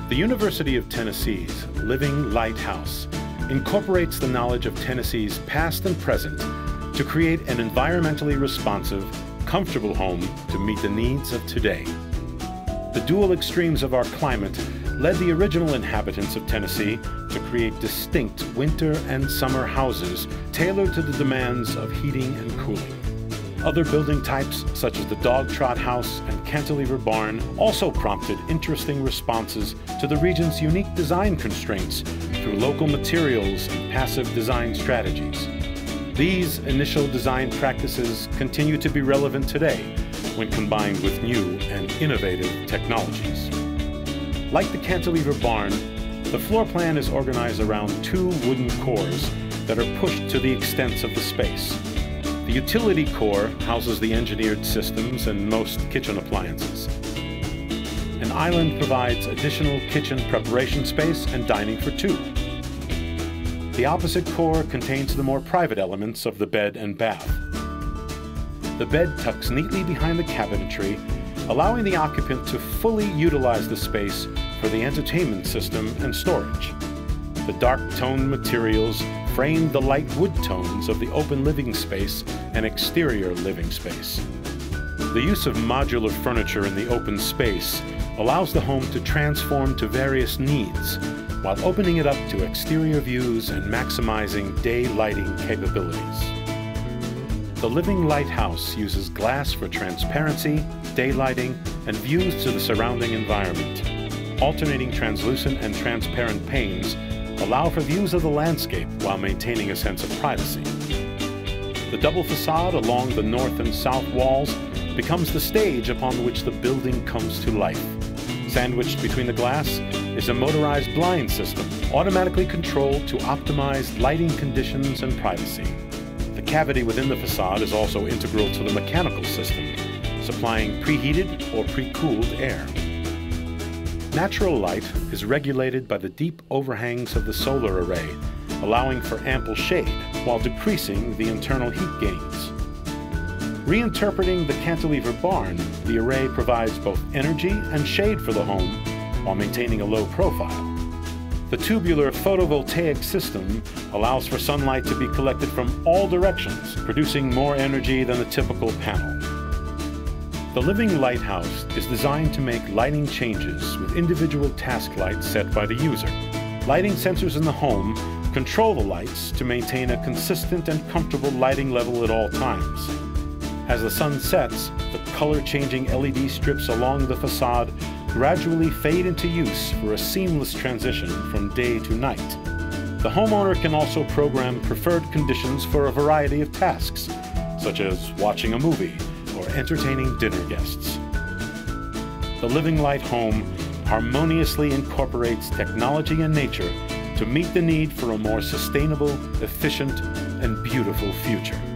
The University of Tennessee's Living Lighthouse incorporates the knowledge of Tennessee's past and present to create an environmentally responsive, comfortable home to meet the needs of today. The dual extremes of our climate led the original inhabitants of Tennessee to create distinct winter and summer houses tailored to the demands of heating and cooling. Other building types, such as the dog trot house and cantilever barn, also prompted interesting responses to the region's unique design constraints through local materials and passive design strategies. These initial design practices continue to be relevant today when combined with new and innovative technologies. Like the cantilever barn, the floor plan is organized around two wooden cores that are pushed to the extents of the space. The utility core houses the engineered systems and most kitchen appliances. An island provides additional kitchen preparation space and dining for two. The opposite core contains the more private elements of the bed and bath. The bed tucks neatly behind the cabinetry, allowing the occupant to fully utilize the space for the entertainment system and storage. The dark-toned materials frame the light wood tones of the open living space and exterior living space. The use of modular furniture in the open space allows the home to transform to various needs while opening it up to exterior views and maximizing day lighting capabilities. The Living Lighthouse uses glass for transparency, daylighting, and views to the surrounding environment. Alternating translucent and transparent panes allow for views of the landscape while maintaining a sense of privacy. The double facade along the north and south walls becomes the stage upon which the building comes to life. Sandwiched between the glass is a motorized blind system, automatically controlled to optimize lighting conditions and privacy. The cavity within the facade is also integral to the mechanical system, supplying preheated or pre-cooled air. Natural light is regulated by the deep overhangs of the solar array, allowing for ample shade while decreasing the internal heat gains. Reinterpreting the cantilever barn, the array provides both energy and shade for the home while maintaining a low profile. The tubular photovoltaic system allows for sunlight to be collected from all directions, producing more energy than the typical panel. The Living Lighthouse is designed to make lighting changes with individual task lights set by the user. Lighting sensors in the home control the lights to maintain a consistent and comfortable lighting level at all times. As the sun sets, the color-changing LED strips along the facade gradually fade into use for a seamless transition from day to night. The homeowner can also program preferred conditions for a variety of tasks, such as watching a movie or entertaining dinner guests. The Living Light home harmoniously incorporates technology and nature to meet the need for a more sustainable, efficient, and beautiful future.